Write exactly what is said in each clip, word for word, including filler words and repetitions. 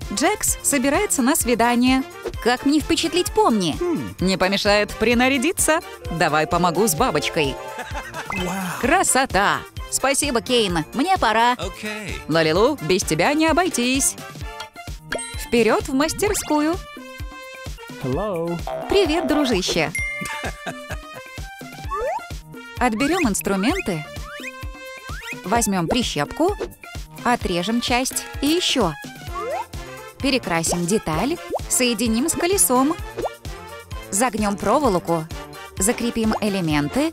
Джекс собирается на свидание. Как мне впечатлить Помни? Не помешает принарядиться? Давай помогу с бабочкой. Красота! Спасибо, Кейн. Мне пора. Лалилу, без тебя не обойтись. Вперед в мастерскую. Hello. Привет, дружище. Отберем инструменты. Возьмем прищепку. Отрежем часть и еще. Перекрасим деталь. Соединим с колесом. Загнем проволоку. Закрепим элементы.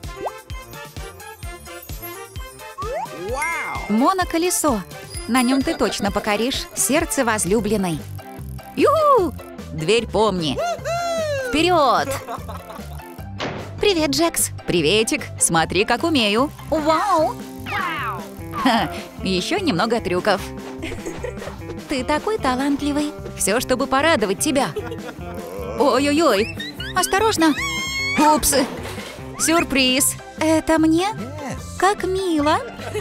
Моноколесо. На нем ты точно покоришь сердце возлюбленной. Ю-ху! Дверь Помни. Вперед! Привет, Джекс. Приветик. Смотри, как умею. Вау! Ха, еще немного трюков. Ты такой талантливый. Все, чтобы порадовать тебя. Ой-ой-ой. Осторожно. Упс. Сюрприз. Это мне? Как мило.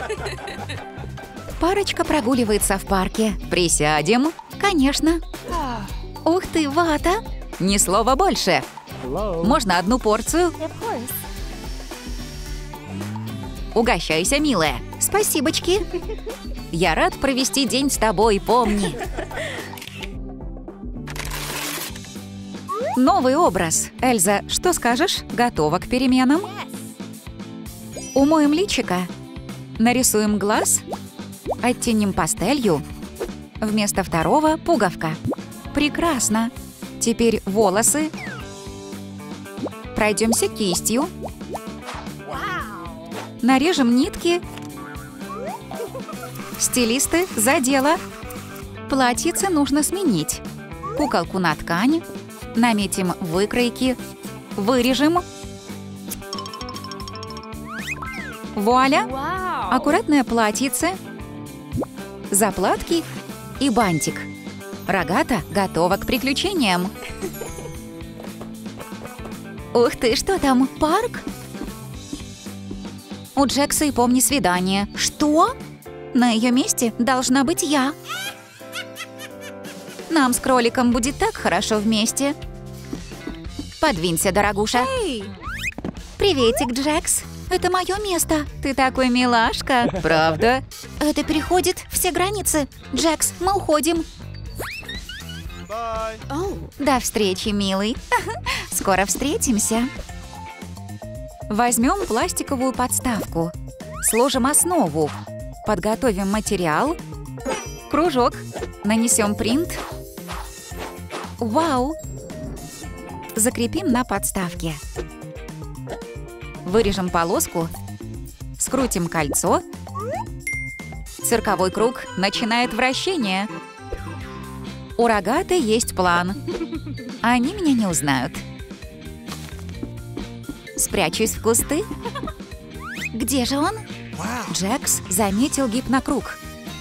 Парочка прогуливается в парке. Присядем. Конечно. Ух ты, вата. Ни слова больше. Hello. Можно одну порцию? Угощайся, милая. Спасибочки. Я рад провести день с тобой, Помни. Новый образ. Эльза, что скажешь? Готова к переменам? Умоем личико. Нарисуем глаз. Оттеним пастелью. Вместо второго — пуговка. Прекрасно. Теперь волосы. Пройдемся кистью. Нарежем нитки. Стилисты, за дело. Платьице нужно сменить. Куколку на ткань. Наметим выкройки. Вырежем. Вуаля! Аккуратное платьице. Заплатки и бантик. Рогата готова к приключениям. Ух ты, что там, парк? У Джекса и Помни свидание. Что? На ее месте должна быть я. Нам с кроликом будет так хорошо вместе. Подвинься, дорогуша. Приветик, Джекс. Это мое место. Ты такой милашка. Правда? Это переходит все границы. Джекс, мы уходим. Bye. До встречи, милый. Скоро встретимся. Возьмем пластиковую подставку. Сложим основу. Подготовим материал. Кружок. Нанесем принт. Вау! Закрепим на подставке. Вырежем полоску. Скрутим кольцо. Цирковой круг начинает вращение. У Рогаты есть план. Они меня не узнают. Спрячусь в кусты. Где же он? Джекс заметил гипнокруг.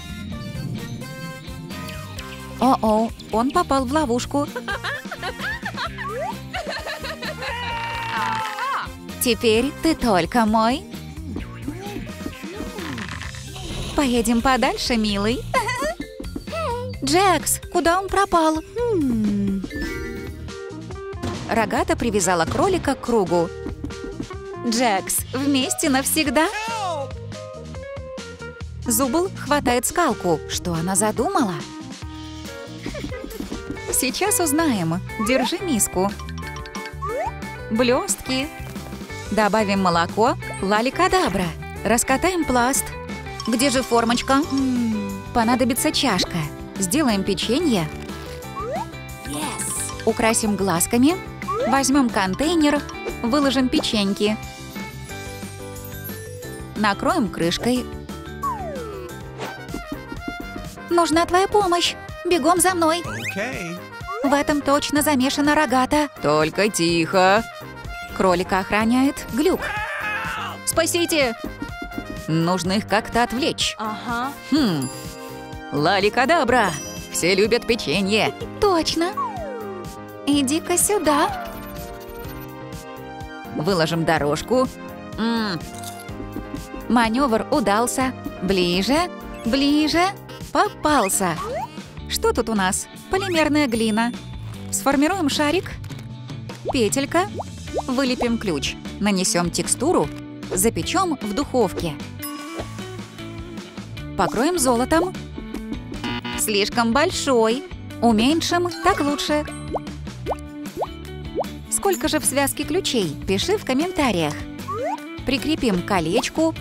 О-о, он попал в ловушку. Теперь ты только мой. Поедем подальше, милый. Джекс, куда он пропал? Рогата привязала кролика к кругу. Джекс, вместе навсегда? Зубл хватает скалку. Что она задумала? Сейчас узнаем. Держи миску. Блестки. Добавим молоко. Лаликадабра. Раскатаем пласт. Где же формочка? Понадобится чашка. Сделаем печенье. Украсим глазками. Возьмем контейнер. Выложим печеньки. Накроем крышкой. Нужна твоя помощь. Бегом за мной. Okay. В этом точно замешана Рогата. Только тихо. Кролика охраняет Глюк. Спасите! Нужно их как-то отвлечь. Ага. Хм. Лаликадабра. Все любят печенье. Точно. Иди-ка сюда. Выложим дорожку. М-м. Маневр удался. Ближе, ближе. Попался. Что тут у нас? Полимерная глина. Сформируем шарик. Петелька. Вылепим ключ. Нанесем текстуру. Запечем в духовке. Покроем золотом. Слишком большой. Уменьшим, так лучше. Сколько же в связке ключей? Пиши в комментариях. Прикрепим к колечку.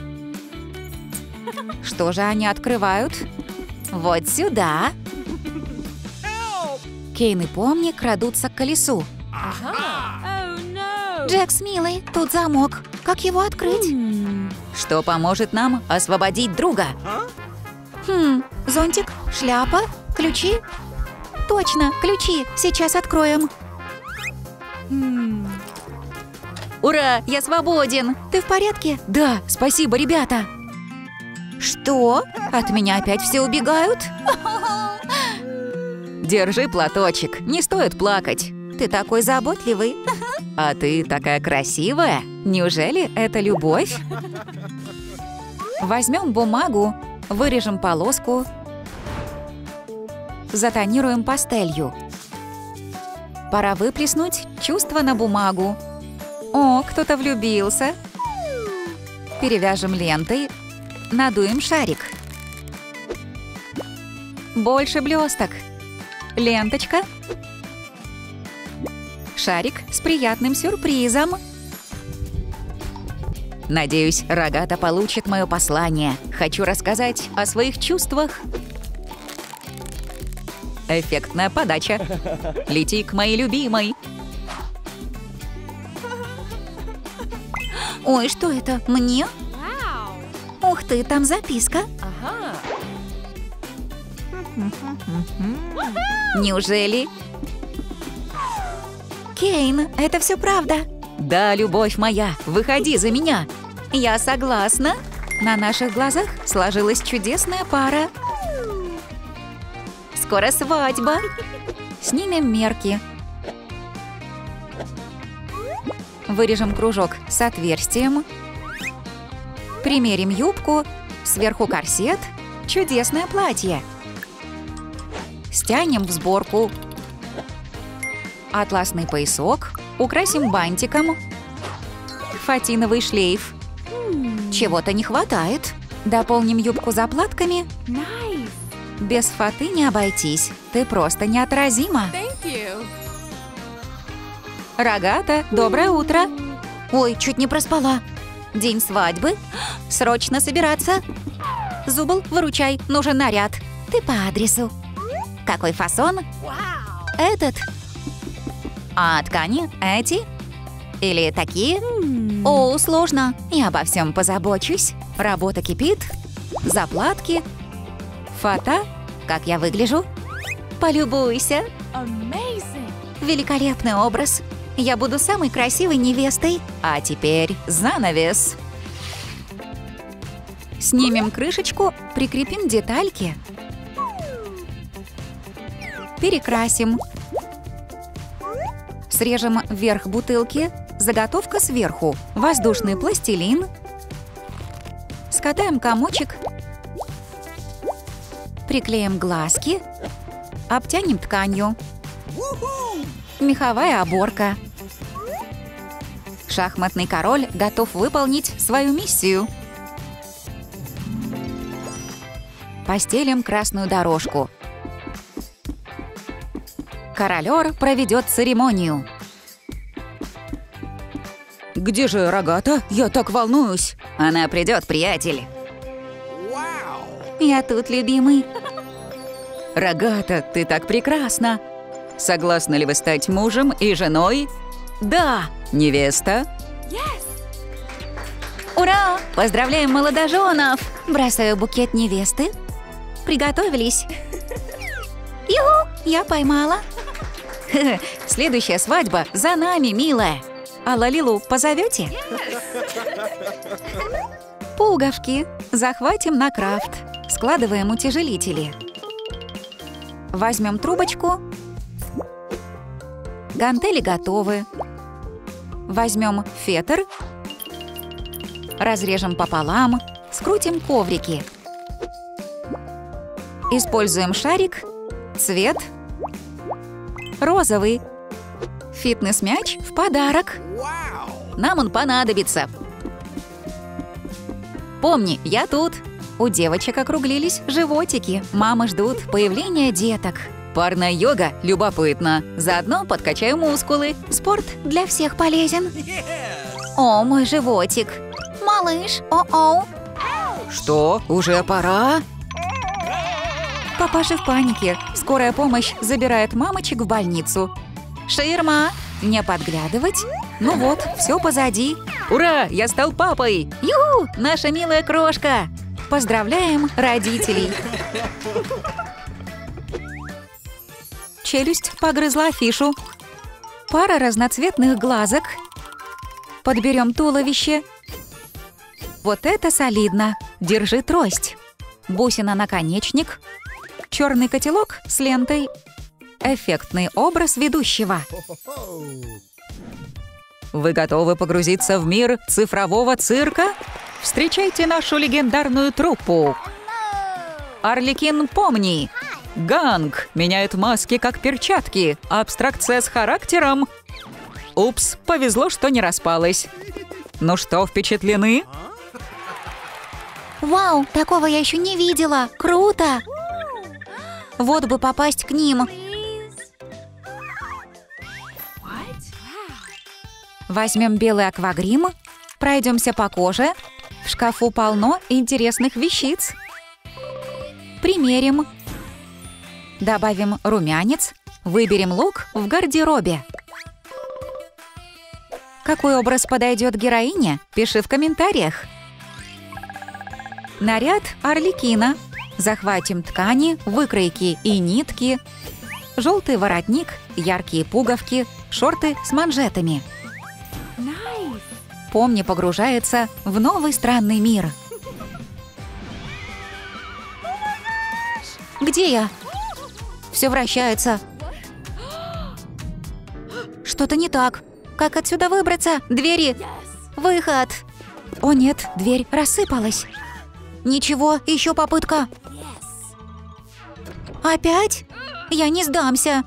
Что же они открывают? Вот сюда. Кейн и Помни крадутся к колесу. Джекс, милый, тут замок. Как его открыть? Что поможет нам освободить друга? Хм, зонтик, шляпа, ключи. Точно, ключи. Сейчас откроем. Ура, я свободен. Ты в порядке? Да, спасибо, ребята. Что? От меня опять все убегают? Держи платочек, не стоит плакать. Ты такой заботливый. А ты такая красивая. Неужели это любовь? Возьмем бумагу, вырежем полоску, затонируем пастелью. Пора выплеснуть чувства на бумагу. О, кто-то влюбился. Перевяжем лентой, надуем шарик. Больше блесток. Ленточка. Шарик с приятным сюрпризом. Надеюсь, Рогата получит мое послание. Хочу рассказать о своих чувствах. Эффектная подача. Лети к моей любимой. Ой, что это? Мне? Ух ты, там записка. Неужели? Кейн, это все правда? Да, любовь моя, выходи за меня. Я согласна. На наших глазах сложилась чудесная пара. Скоро свадьба. Снимем мерки. Вырежем кружок с отверстием. Примерим юбку. Сверху корсет. Чудесное платье. Стянем в сборку. Атласный поясок. Украсим бантиком. Фатиновый шлейф. Чего-то не хватает. Дополним юбку заплатками. Nice. Без фаты не обойтись. Ты просто неотразима. Thank you. Рогата, доброе утро. Ой, чуть не проспала. День свадьбы. Срочно собираться. Зубл, выручай, нужен наряд. Ты по адресу. Какой фасон? Wow. Этот. А ткани эти? Или такие? Hmm. О, сложно. Я обо всем позабочусь. Работа кипит. Заплатки. Фата. Как я выгляжу? Полюбуйся. Amazing. Великолепный образ. Я буду самой красивой невестой. А теперь занавес. Снимем крышечку, прикрепим детальки. Перекрасим. Срежем верх бутылки. Заготовка сверху. Воздушный пластилин. Скатаем комочек. Приклеим глазки. Обтянем тканью. Меховая оборка. Шахматный король готов выполнить свою миссию. Постелим красную дорожку. Королёр проведет церемонию. Где же Рогата? Я так волнуюсь. Она придет, приятель. Я тут, любимый. Рогата, ты так прекрасна. Согласны ли вы стать мужем и женой? Да. Невеста? Yes. Ура! Поздравляем молодоженов! Бросаю букет невесты. Приготовились. Юху! Я поймала. Следующая свадьба за нами, милая. А Лалилу позовете? Пуговки. Захватим на крафт. Складываем утяжелители. Возьмем трубочку. Гантели готовы. Возьмем фетр. Разрежем пополам. Скрутим коврики. Используем шарик. Цвет розовый. Фитнес-мяч в подарок. Нам он понадобится. Помни, я тут. У девочек округлились животики. Мамы ждут появления деток. Парная йога любопытно. Заодно подкачаю мускулы. Спорт для всех полезен. О, мой животик. Малыш, о-оу. Что, уже пора? Папаша в панике. Скорая помощь забирает мамочек в больницу. Ширма. Не подглядывать. Ну вот, все позади. Ура, я стал папой. Ю, наша милая крошка. Поздравляем родителей. Челюсть погрызла афишу. Пара разноцветных глазок. Подберем туловище. Вот это солидно. Держи трость. Бусина-наконечник. Черный котелок с лентой. Эффектный образ ведущего. Вы готовы погрузиться в мир цифрового цирка? Встречайте нашу легендарную труппу. Арлекин, помни. Ганг меняет маски как перчатки. Абстракция с характером. Упс, повезло, что не распалась. Ну что, впечатлены? Вау, такого я еще не видела. Круто! Вот бы попасть к ним. Возьмем белый аквагрим, пройдемся по коже. В шкафу полно интересных вещиц. Примерим. Добавим румянец. Выберем лук в гардеробе. Какой образ подойдет героине? Пиши в комментариях. Наряд Арлекина. Захватим ткани, выкройки и нитки. Желтый воротник, яркие пуговки, шорты с манжетами. Помни, погружается в новый странный мир. Где я? Все вращается. Что-то не так. Как отсюда выбраться? Двери. Выход. О нет, дверь рассыпалась. Ничего, еще попытка. Опять? Я не сдамся.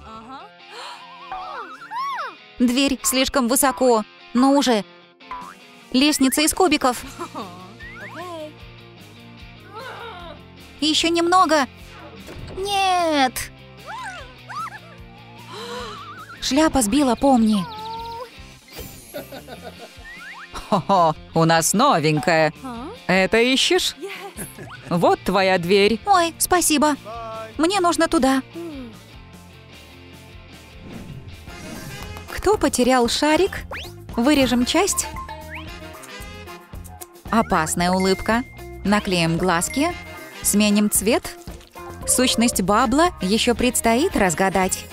Дверь слишком высоко. Ну уже. Лестница из кубиков. Еще немного. Нет. Шляпа сбила, помни. Хо-хо, у нас новенькая. Это ищешь? Вот твоя дверь. Ой, спасибо. Мне нужно туда. Кто потерял шарик? Вырежем часть. Опасная улыбка. Наклеим глазки. Сменим цвет. Сущность бабла еще предстоит разгадать.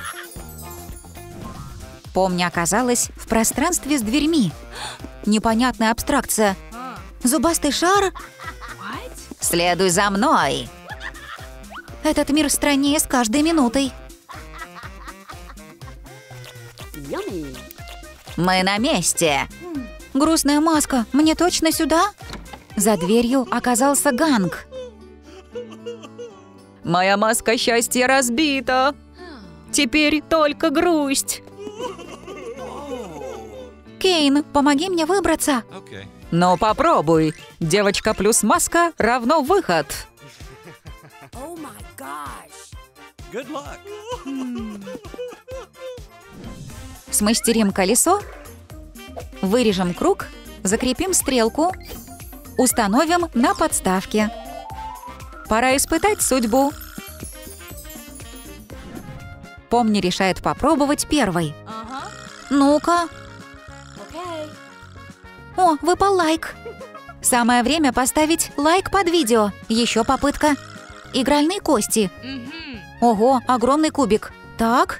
Помни, оказалась в пространстве с дверьми. Непонятная абстракция. Зубастый шар? Следуй за мной. Этот мир страннее с каждой минутой. Мы на месте. Грустная маска. Мне точно сюда? За дверью оказался Ганг. Моя маска счастья разбита. Теперь только грусть. Кейн, помоги мне выбраться. Okay. Ну попробуй. Девочка плюс маска равно выход. Oh my gosh. Good luck. Смастерим колесо. Вырежем круг. Закрепим стрелку. Установим на подставке. Пора испытать судьбу. Помни, решает попробовать первой. Uh-huh. Ну-ка. Okay. О, выпал лайк. Самое время поставить лайк под видео. Еще попытка. Игральные кости. Mm-hmm. Ого, огромный кубик. Так.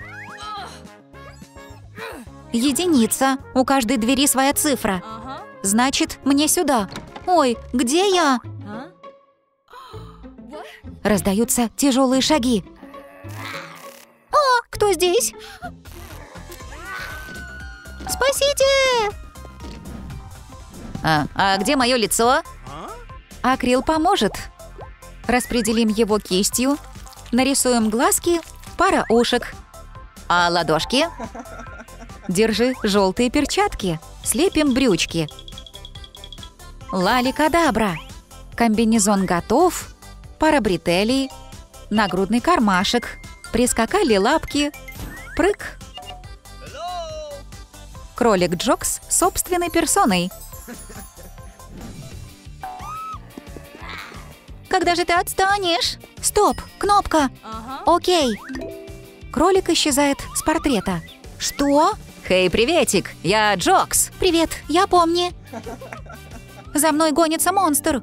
Единица. У каждой двери своя цифра. Uh-huh. Значит, мне сюда. Ой, где я? Huh? What? Раздаются тяжелые шаги. О, кто здесь? Спасите! А, а где мое лицо? Акрил поможет. Распределим его кистью. Нарисуем глазки Пара ушек. А ладошки? Держи желтые перчатки. Слепим брючки. Лали-кадабра. Комбинезон готов. Пара бретелей. Нагрудный кармашек. Прискакали лапки. Прыг. Кролик Джокс собственной персоной. Когда же ты отстанешь? Стоп, кнопка. Окей. Кролик исчезает с портрета. Что? Хей, приветик, я Джокс. Привет, я помню. За мной гонится монстр.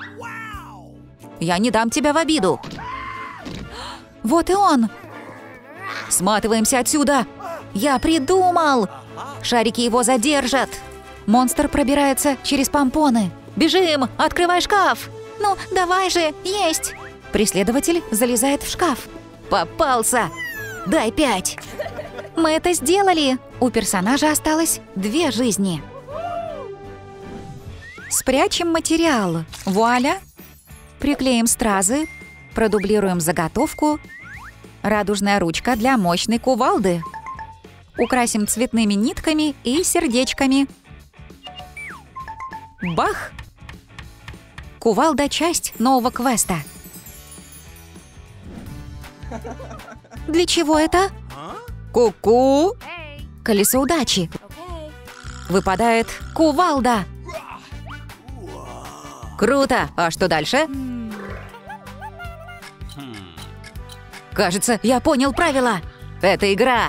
Я не дам тебя в обиду. Вот и он. Сматываемся отсюда. Я придумал. Шарики его задержат. Монстр пробирается через помпоны. Бежим, открывай шкаф. Ну, давай же, есть. Преследователь залезает в шкаф. Попался. Дай пять. Мы это сделали. У персонажа осталось две жизни. Спрячем материал. Вуаля. Приклеим стразы. Продублируем заготовку. Радужная ручка для мощной кувалды. Украсим цветными нитками и сердечками. Бах! Кувалда — часть нового квеста. Для чего это? Ку-ку! Колесо удачи. Выпадает кувалда. Круто! А что дальше? Кажется, я понял правила. Это игра.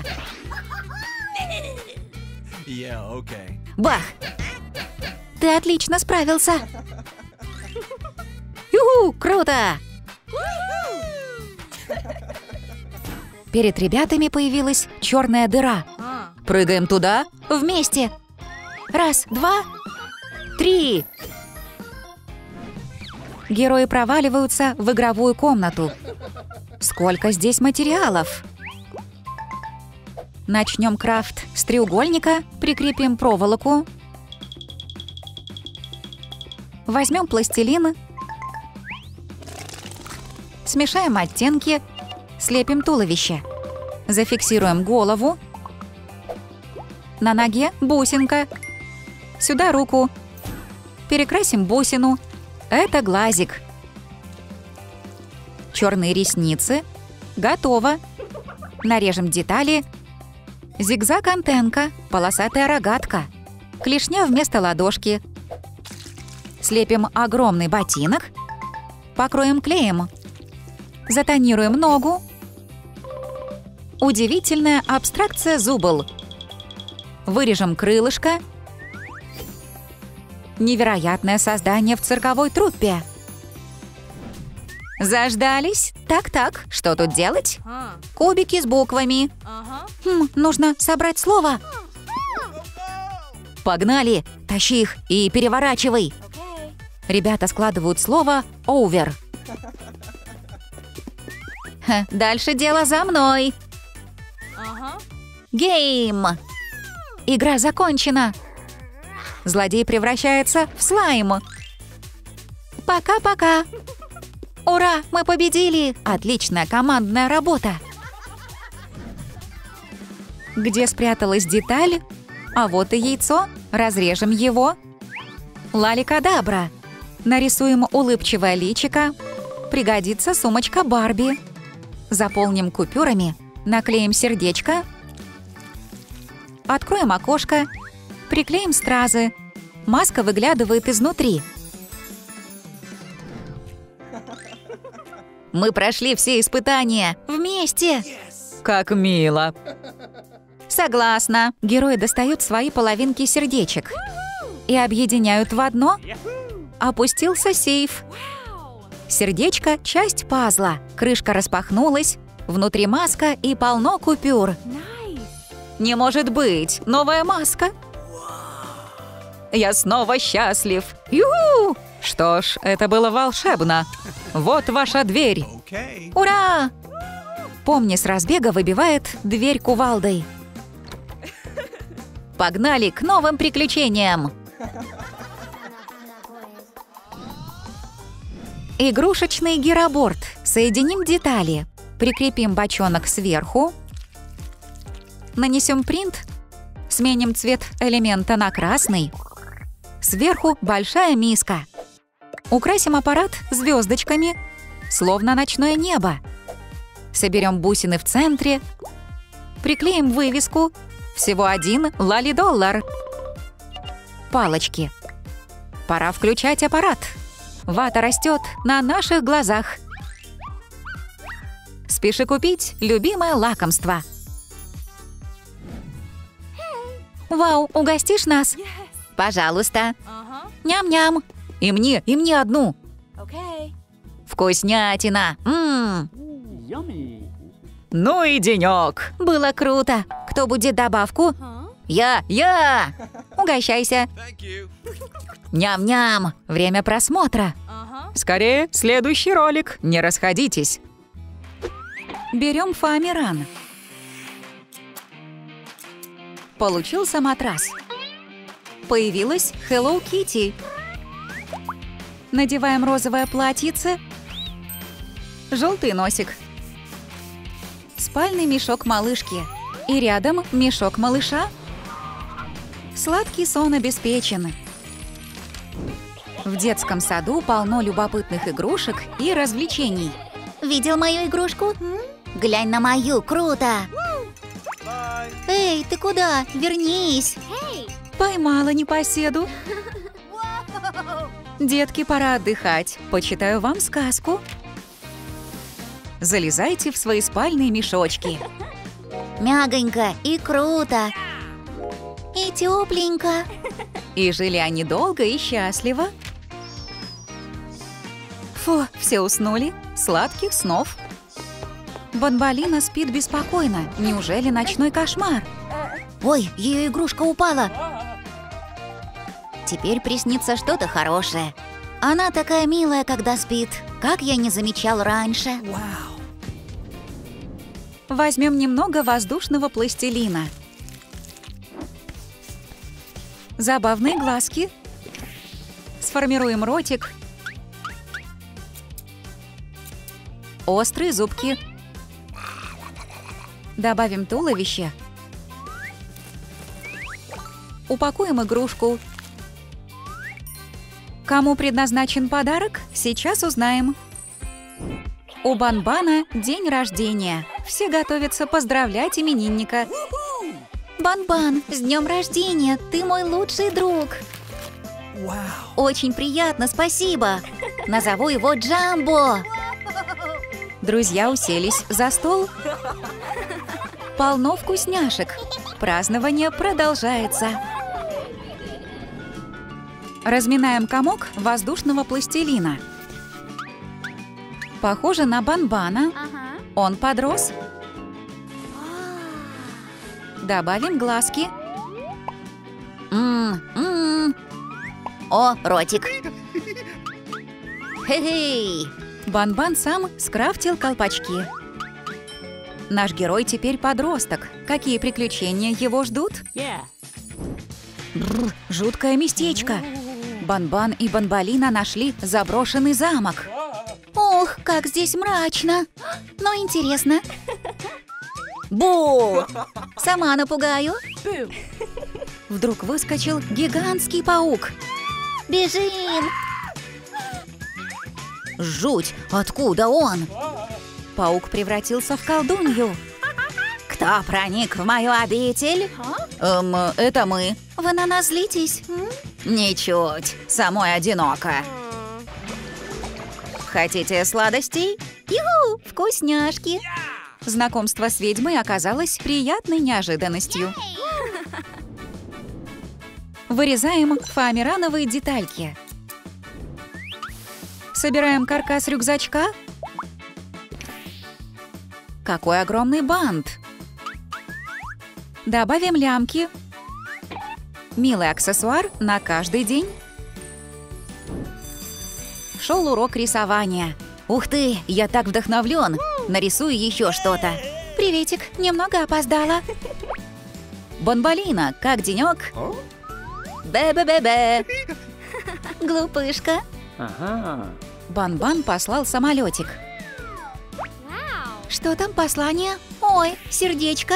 Yeah, okay. Бах! Ты отлично справился. Юху, круто! Перед ребятами появилась черная дыра. Прыгаем туда вместе. Раз, два, три. Герои проваливаются в игровую комнату. Сколько здесь материалов! Начнем крафт с треугольника, прикрепим проволоку. Возьмем пластилин. Смешаем оттенки. Слепим туловище. Зафиксируем голову. На ноге бусинка. Сюда руку. Перекрасим бусину. Это глазик. Черные ресницы. Готово. Нарежем детали. Зигзаг-антенка, полосатая рогатка. Клешня вместо ладошки. Слепим огромный ботинок. Покроем клеем. Затонируем ногу. Удивительная абстракция зубл. Вырежем крылышко. Невероятное создание в цирковой труппе. Заждались? Так-так, что тут делать? Кубики с буквами. Хм, нужно собрать слово. Погнали, тащи их и переворачивай. Ребята складывают слово «over». Ха, дальше дело за мной. Гейм. Игра закончена. Злодей превращается в слайм. Пока-пока. Ура, мы победили! Отличная командная работа. Где спряталась деталь? А вот и яйцо. Разрежем его. Лали-кадабра. Нарисуем улыбчивое личико. Пригодится сумочка Барби. Заполним купюрами. Наклеим сердечко. Откроем окошко. Приклеим стразы. Маска выглядывает изнутри. Мы прошли все испытания вместе. Yes. Как мило. Согласна. Герои достают свои половинки сердечек и объединяют в одно. Опустился сейф. Сердечко — часть пазла. Крышка распахнулась. Внутри маска и полно купюр. Не может быть! Новая маска. Я снова счастлив. Ю-ху! Что ж, это было волшебно. Вот ваша дверь. Okay. Ура! Помни с разбега выбивает дверь кувалдой. Погнали к новым приключениям. Игрушечный гироборд. Соединим детали. Прикрепим бочонок сверху. Нанесем принт. Сменим цвет элемента на красный. Сверху большая миска. Украсим аппарат звездочками, словно ночное небо. Соберем бусины в центре. Приклеим вывеску. Всего один лали-доллар. Палочки. Пора включать аппарат. Вата растет на наших глазах. Спеши купить любимое лакомство. Вау, угостишь нас? Пожалуйста. Uh-huh. Ням-ням. И мне, и мне одну. Okay. Вкуснятина. М-м. Ну и денек. Было круто. Кто будет добавку? Huh? Я, я. Угощайся. Thank you. Ням-ням. Время просмотра. Uh-huh. Скорее, следующий ролик. Не расходитесь. Берем фоамиран. Получился матрас. Появилась Hello Kitty. Надеваем розовое платьице. Желтый носик. Спальный мешок малышки. И рядом мешок малыша. Сладкий сон обеспечен. В детском саду полно любопытных игрушек и развлечений. Видел мою игрушку? Глянь на мою, круто! Bye. Эй, ты куда? Вернись! Поймала непоседу. Детки, пора отдыхать. Почитаю вам сказку. Залезайте в свои спальные мешочки. Мягонько и круто! И тепленько! И жили они долго и счастливо. Фу, все уснули. Сладких снов. Бонболина спит беспокойно. Неужели ночной кошмар? Ой, ее игрушка упала! Теперь приснится что-то хорошее. Она такая милая, когда спит. Как я не замечал раньше. Возьмем немного воздушного пластилина. Забавные глазки. Сформируем ротик. Острые зубки. Добавим туловище. Упакуем игрушку. Кому предназначен подарок, сейчас узнаем. У Банбана день рождения. Все готовятся поздравлять именинника. Банбан, с днем рождения! Ты мой лучший друг! Wow. Очень приятно, спасибо! Назову его Джамбо! Друзья уселись за стол. Полно вкусняшек. Празднование продолжается. Разминаем комок воздушного пластилина. Похоже на Банбана. Он подрос. Добавим глазки. М-м-м. О, ротик! Хе-хей! Банбан сам скрафтил колпачки. Наш герой теперь подросток. Какие приключения его ждут? Бррр, жуткое местечко. Банбан и Бонболина нашли заброшенный замок. Ох, как здесь мрачно! Но интересно. Бу! Сама напугаю. Вдруг выскочил гигантский паук. Бежим! Жуть! Откуда он? Паук превратился в колдунью. Кто проник в мою обитель? Эм, это мы. Вы на нас злитесь? Ничуть. Самой одиноко. Хотите сладостей? Юху! Вкусняшки! Знакомство с ведьмой оказалось приятной неожиданностью. Вырезаем фоамирановые детальки. Собираем каркас рюкзачка. Какой огромный бант! Добавим лямки. Милый аксессуар на каждый день. Шел урок рисования. Ух ты, я так вдохновлен. Нарисую еще что-то. Приветик, немного опоздала. Бонболина, как денек? Бе-бе-бе-бе. Глупышка. Банбан послал самолетик. Что там, послание? Ой, сердечко.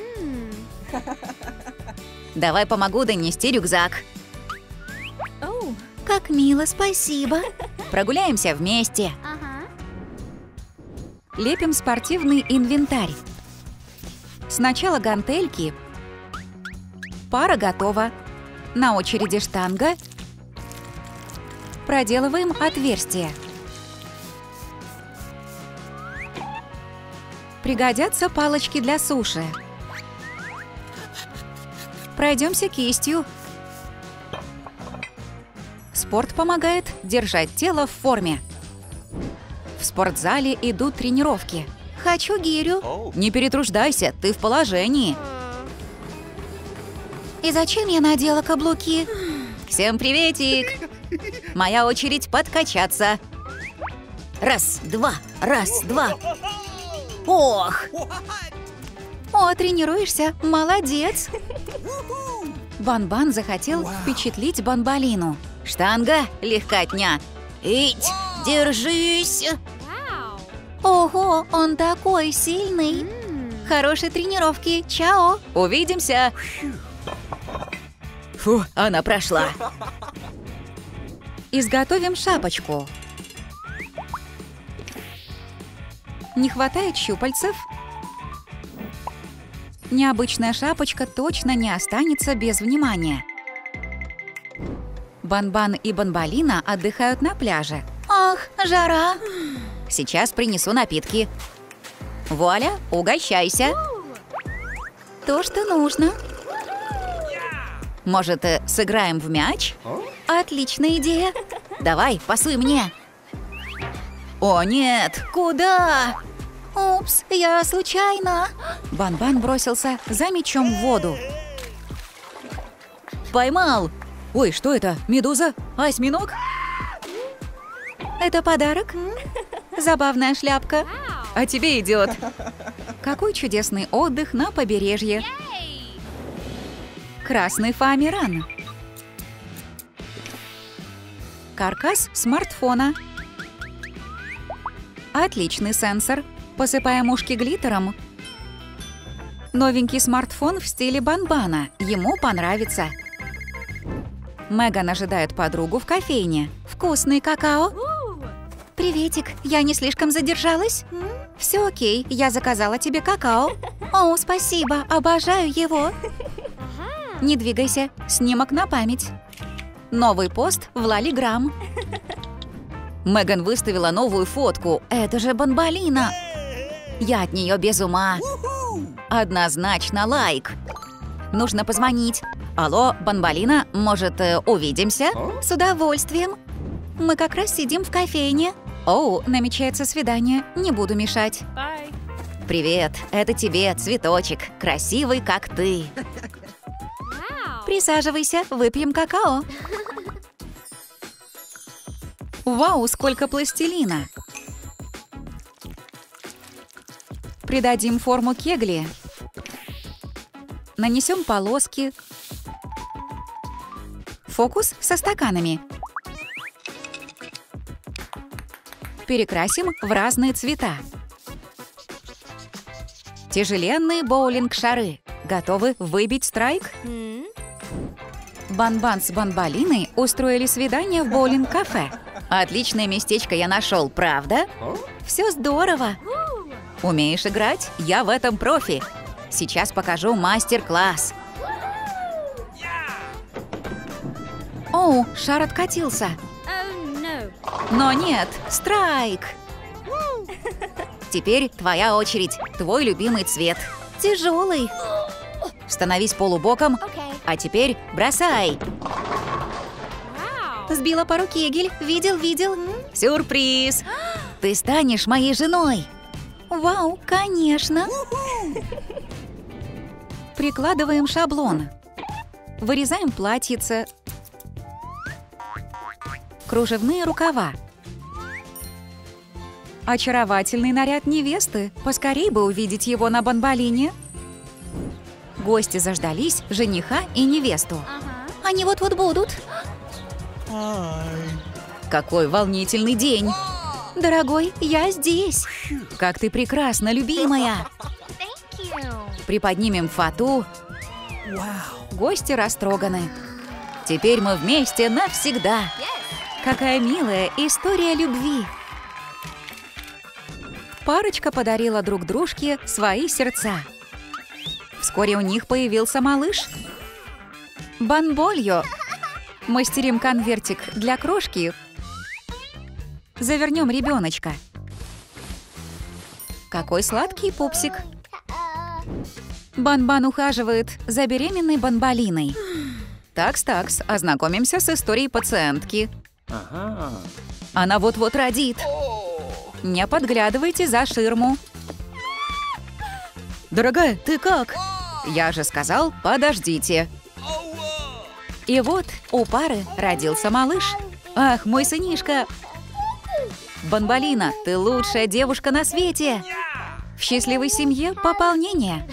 Давай помогу донести рюкзак. Oh. Как мило, спасибо. Прогуляемся вместе. Uh-huh. Лепим спортивный инвентарь. Сначала гантельки. Пара готова. На очереди штанга. Проделываем отверстие. Пригодятся палочки для суши. Пройдемся кистью. Спорт помогает держать тело в форме. В спортзале идут тренировки. Хочу гирю. Не перетруждайся, ты в положении. И зачем я надела каблуки? Всем приветик! Моя очередь подкачаться. Раз, два, раз, два. Ох! О, тренируешься? Молодец. Бан-Бан захотел впечатлить Бамбалину. Штанга, легкотня. Ить, держись! Wow. Ого, он такой сильный. Хорошей тренировки. Чао. Увидимся! Фу, она прошла. Изготовим шапочку. Не хватает щупальцев? Необычная шапочка точно не останется без внимания. Бан-Бан и Бамбалина отдыхают на пляже. Ах, жара. Сейчас принесу напитки. Вуаля, угощайся. То, что нужно. Может, э, сыграем в мяч? Отличная идея. Давай, пасуй мне. О, нет, куда? Упс, я случайно. Бан-Бан бросился за мячом в воду. Поймал. Ой, что это? Медуза? Осьминог? Это подарок? Забавная шляпка. А тебе идет. Какой чудесный отдых на побережье. Красный фоамиран. Каркас смартфона. Отличный сенсор. Посыпаем ушки глиттером. Новенький смартфон в стиле Бан-Бана. Ему понравится. Меган ожидает подругу в кофейне. Вкусный какао. Приветик, я не слишком задержалась? Все окей, я заказала тебе какао. О, спасибо, обожаю его. Не двигайся, снимок на память. Новый пост в Лалиграм. Меган выставила новую фотку. Это же Бамбалина. Я от нее без ума. Однозначно лайк. Нужно позвонить. Алло, Бамбалина, может, э, увидимся? С удовольствием. Мы как раз сидим в кофейне. Оу, намечается свидание. Не буду мешать. Bye. Привет, это тебе, цветочек. Красивый, как ты. Wow. Присаживайся, выпьем какао. Вау, сколько пластилина. Придадим форму кегли. Нанесем полоски. Фокус со стаканами. Перекрасим в разные цвета. Тяжеленные боулинг-шары. Готовы выбить страйк? Hmm? Бан-Бан с Бамбалиной устроили свидание в боулинг-кафе. Отличное местечко я нашел, правда? Все здорово. Умеешь играть? Я в этом профи. Сейчас покажу мастер-класс. Оу, шар откатился. Oh no. Но нет, страйк. Теперь твоя очередь. Твой любимый цвет. Тяжелый. Становись полубоком, Okay. а теперь бросай. Wow. Сбила пару кегель. Видел, видел. Сюрприз! Ты станешь моей женой. Вау, конечно. Прикладываем шаблон. Вырезаем платьице. Кружевные рукава. Очаровательный наряд невесты. Поскорей бы увидеть его на Бамбалине. Гости заждались жениха и невесту. Uh-huh. Они вот-вот будут. Hi. Какой волнительный день! Дорогой, я здесь. Как ты прекрасна, любимая. Приподнимем фату. Гости растроганы. Теперь мы вместе навсегда. Какая милая история любви. Парочка подарила друг дружке свои сердца. Вскоре у них появился малыш. Бонбольо. Мастерим конвертик для крошки. Завернем ребеночка. Какой сладкий пупсик. Бан-Бан ухаживает за беременной Бонболиной. Такс-такс, ознакомимся с историей пациентки. Ага. Она вот-вот родит. Не подглядывайте за ширму. Дорогая, ты как? Я же сказал, подождите. И вот у пары родился малыш. Ах, мой сынишка. Бонболина, ты лучшая девушка на свете. В счастливой семье пополнение.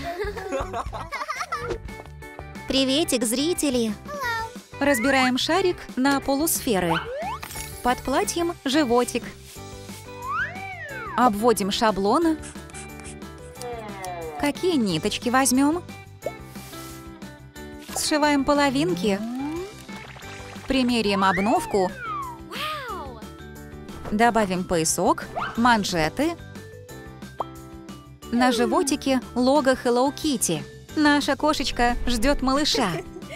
Приветик, зрители. Разбираем шарик на полусферы. Под платьем животик. Обводим шаблон. Какие ниточки возьмем? Сшиваем половинки. Примеряем обновку. Добавим поясок, манжеты. На животике лого Hello Kitty. Наша кошечка ждет малыша.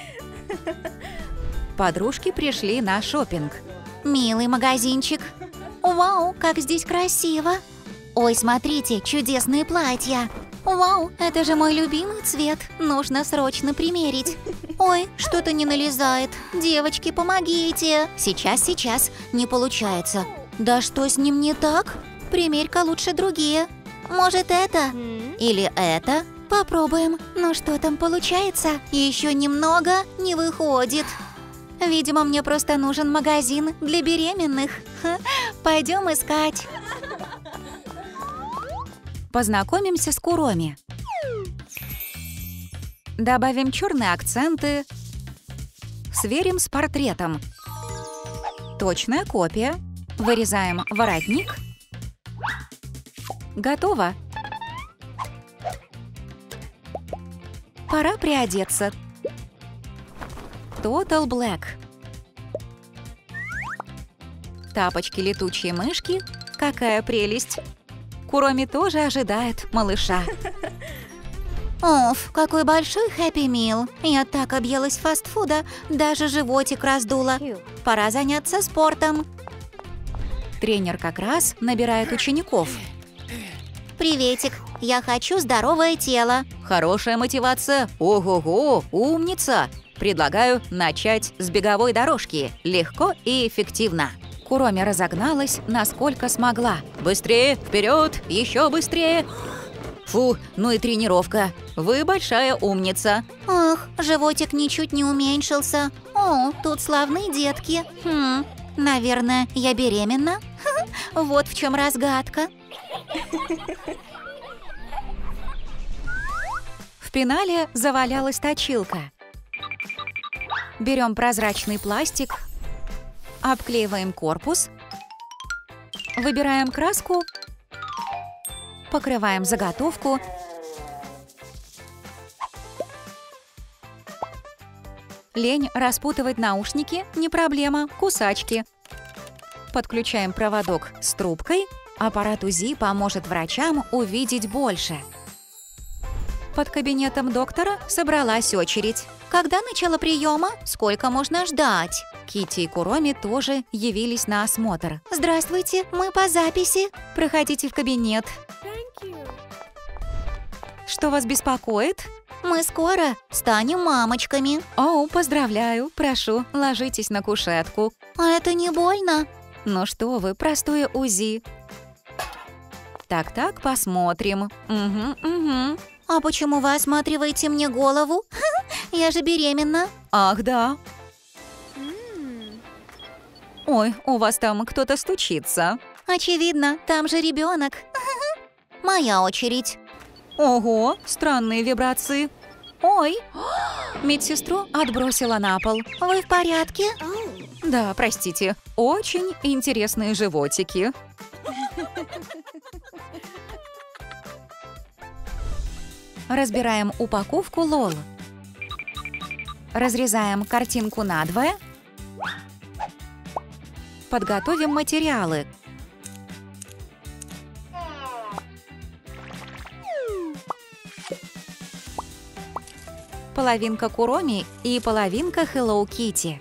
Подружки пришли на шопинг. Милый магазинчик. Вау, как здесь красиво. Ой, смотрите, чудесные платья. Вау, это же мой любимый цвет. Нужно срочно примерить. Ой, что-то не налезает. Девочки, помогите. Сейчас, сейчас. Не получается. Да что с ним не так? Примерь-ка лучше другие. Может, это? Или это? Попробуем. Ну что там получается? Еще немного не выходит. Видимо, мне просто нужен магазин для беременных. Ха, пойдем искать. Познакомимся с Куроми. Добавим черные акценты. Сверим с портретом. Точная копия. Вырезаем воротник. Готово. Пора приодеться. Total Black. Тапочки летучие мышки. Какая прелесть. Куроми тоже ожидает малыша. Оф, какой большой Happy Meal. Я так объелась фастфуда, даже животик раздула. Пора заняться спортом. Тренер как раз набирает учеников. Приветик, я хочу здоровое тело. Хорошая мотивация. Ого-го, умница. Предлагаю начать с беговой дорожки. Легко и эффективно. Куроми разогналась, насколько смогла. Быстрее, вперед, еще быстрее. Фу, ну и тренировка. Вы большая умница. Ах, животик ничуть не уменьшился. О, тут славные детки. Хм, наверное, я беременна? Вот в чем разгадка. В пенале завалялась точилка. Берем прозрачный пластик, обклеиваем корпус, выбираем краску, покрываем заготовку. Лень распутывать наушники – не проблема, кусачки. Подключаем проводок с трубкой. Аппарат УЗИ поможет врачам увидеть больше. Под кабинетом доктора собралась очередь. Когда начало приема? Сколько можно ждать? Китти и Куроми тоже явились на осмотр. Здравствуйте, мы по записи. Проходите в кабинет. Что вас беспокоит? Мы скоро станем мамочками. О, поздравляю. Прошу, ложитесь на кушетку. А это не больно? Ну что вы, простое УЗИ. Так-так, посмотрим. Угу, угу. А почему вы осматриваете мне голову? Я же беременна. Ах, да. Ой, у вас там кто-то стучится. Очевидно, там же ребенок. Моя очередь. Ого, странные вибрации. Ой, медсестру отбросила на пол. Вы в порядке? Да, простите, очень интересные животики. Разбираем упаковку Лол. Разрезаем картинку надвое. Подготовим материалы. Половинка Куроми и половинка Hello Kitty.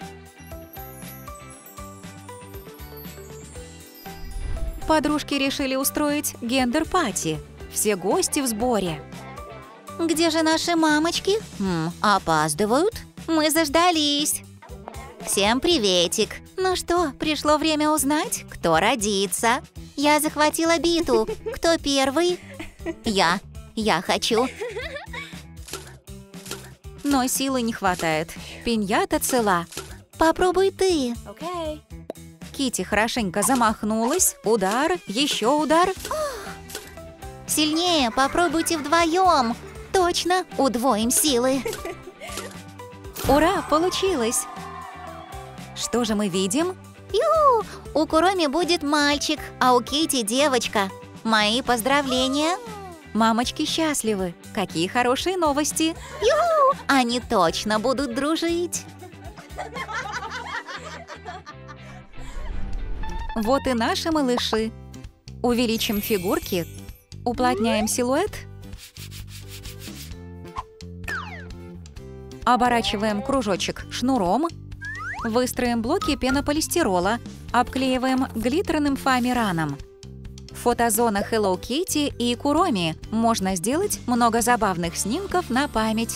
Подружки решили устроить гендер-пати. Все гости в сборе. Где же наши мамочки? М, опаздывают? Мы заждались. Всем приветик. Ну что, пришло время узнать, кто родится. Я захватила биту. Кто первый? Я. Я хочу. Но силы не хватает. Пиньята цела. Попробуй ты. Okay. Китти хорошенько замахнулась. Удар, еще удар. Сильнее, попробуйте вдвоем. Точно, удвоим силы. Ура, получилось! Что же мы видим? Ю, у Куроми будет мальчик, а у Китти девочка. Мои поздравления. Мамочки счастливы. Какие хорошие новости! Ю, они точно будут дружить. Вот и наши малыши. Увеличим фигурки, уплотняем силуэт, оборачиваем кружочек шнуром, выстроим блоки пенополистирола, обклеиваем глиттерным фоамираном. Фотозона Hello Kitty и Куроми. Можно сделать много забавных снимков на память.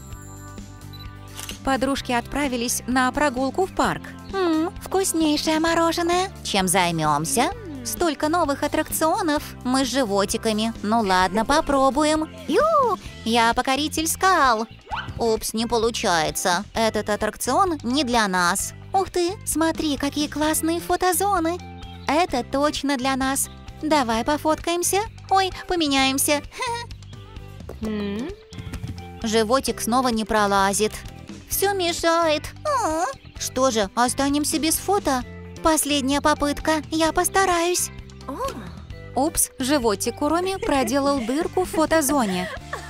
Подружки отправились на прогулку в парк. Ммм, вкуснейшее мороженое. Чем займемся? Столько новых аттракционов. Мы с животиками. Ну ладно, попробуем. Ю, я покоритель скал. Упс, не получается. Этот аттракцион не для нас. Ух ты, смотри, какие классные фотозоны. Это точно для нас. Давай пофоткаемся. Ой, поменяемся. Hmm. Животик снова не пролазит. Все мешает. А, что же, останемся без фото? Последняя попытка, я постараюсь. Упс, животик Куроми проделал дырку в фотозоне.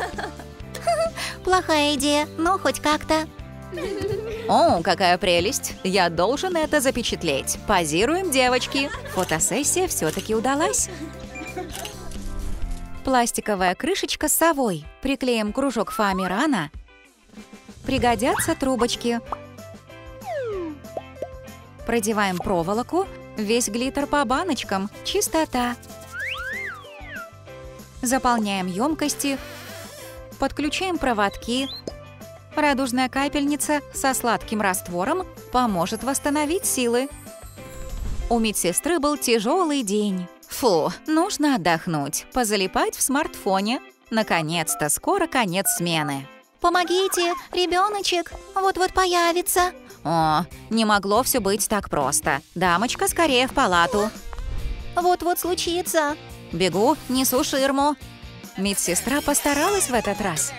Плохая идея, но хоть как-то. О, какая прелесть! Я должен это запечатлеть. Позируем, девочки. Фотосессия все-таки удалась. Пластиковая крышечка с совой. Приклеим кружок фоамирана. Пригодятся трубочки. Продеваем проволоку. Весь глиттер по баночкам. Чистота. Заполняем емкости. Подключаем проводки. Радужная капельница со сладким раствором поможет восстановить силы. У медсестры был тяжелый день. Фу, нужно отдохнуть, позалипать в смартфоне. Наконец-то, скоро конец смены. Помогите, ребеночек, вот-вот появится. О, не могло все быть так просто. Дамочка, скорее в палату. Вот-вот случится. Бегу, несу ширму. Медсестра постаралась в этот раз.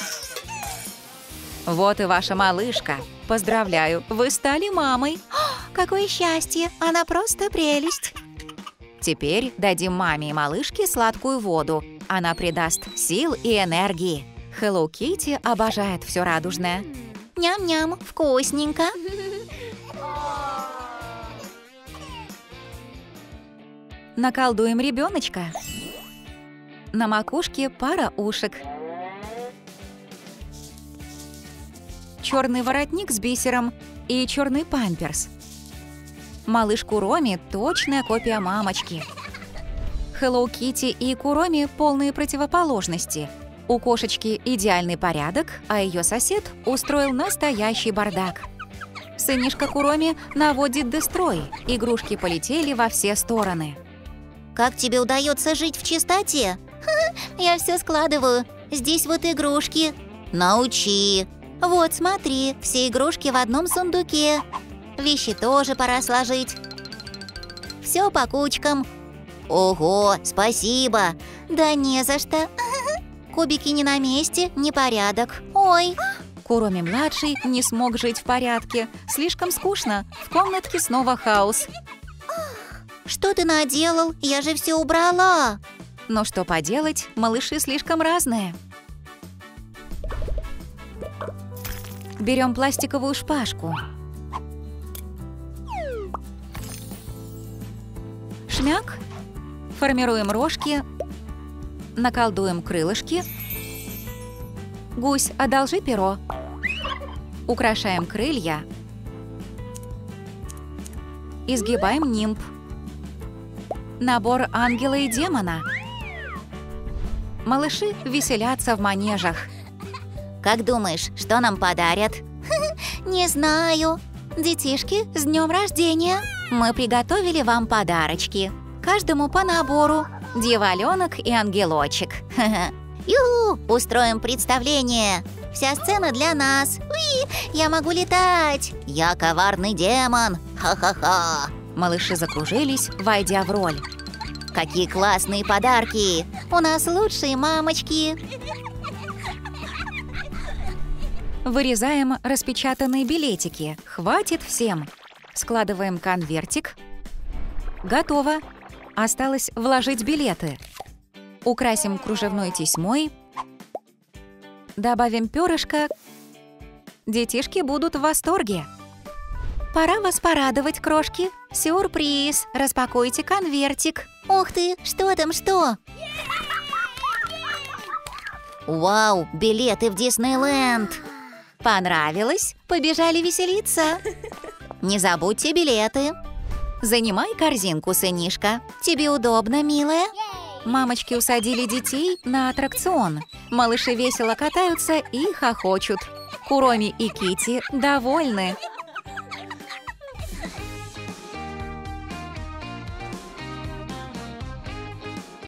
Вот и ваша малышка. Поздравляю, вы стали мамой. О, какое счастье, она просто прелесть. Теперь дадим маме и малышке сладкую воду. Она придаст сил и энергии. Hello Kitty обожает все радужное. Ням-ням, вкусненько. Наколдуем ребеночка. На макушке пара ушек. Черный воротник с бисером и черный памперс. Малыш Куроми – точная копия мамочки. Hello Kitty и Куроми – полные противоположности. У кошечки идеальный порядок, а ее сосед устроил настоящий бардак. Сынишка Куроми наводит дестрой, игрушки полетели во все стороны. Как тебе удается жить в чистоте? Ха-ха, я все складываю. Здесь вот игрушки. Научи. Вот, смотри, все игрушки в одном сундуке. Вещи тоже пора сложить. Все по кучкам. Ого, спасибо. Да не за что. Кубики не на месте, непорядок. Ой. Куроми-младший не смог жить в порядке. Слишком скучно. В комнатке снова хаос. Что ты наделал? Я же все убрала. Но что поделать, малыши слишком разные. Берем пластиковую шпажку. Шмяк. Формируем рожки. Наколдуем крылышки. Гусь, одолжи перо. Украшаем крылья. Изгибаем нимб. Набор ангела и демона. Малыши веселятся в манежах. Как думаешь, что нам подарят? Не знаю. Детишки, с днем рождения! Мы приготовили вам подарочки. Каждому по набору. Дьяволёнок и ангелочек. Ю, устроим представление. Вся сцена для нас. Уи, я могу летать. Я коварный демон. Ха-ха-ха. Малыши закружились, войдя в роль. Какие классные подарки. У нас лучшие мамочки. Вырезаем распечатанные билетики. Хватит всем. Складываем конвертик. Готово. Осталось вложить билеты. Украсим кружевной тесьмой. Добавим перышко. Детишки будут в восторге. Пора вас порадовать, крошки. Сюрприз. Распакуйте конвертик. Ух ты, что там, что? Вау, билеты в Диснейленд. Понравилось? Побежали веселиться. Не забудьте билеты. Занимай корзинку, сынишка. Тебе удобно, милая? Мамочки усадили детей на аттракцион. Малыши весело катаются и хохочут. Куроми и Кити довольны.